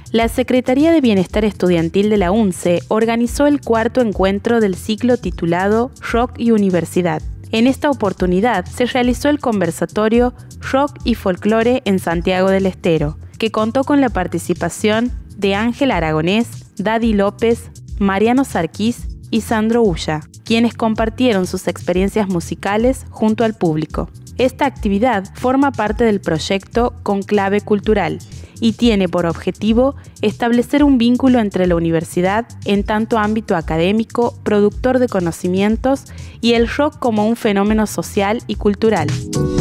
La Secretaría de Bienestar Estudiantil de la UNCE organizó el cuarto encuentro del ciclo titulado Rock y Universidad. En esta oportunidad se realizó el conversatorio Rock y Folclore en Santiago del Estero, que contó con la participación de Ángel Aragonés, Daddy López, Mariano Sarquís y Sandro Ulla, quienes compartieron sus experiencias musicales junto al público. Esta actividad forma parte del proyecto Conclave Cultural y tiene por objetivo establecer un vínculo entre la universidad en tanto ámbito académico, productor de conocimientos y el rock como un fenómeno social y cultural.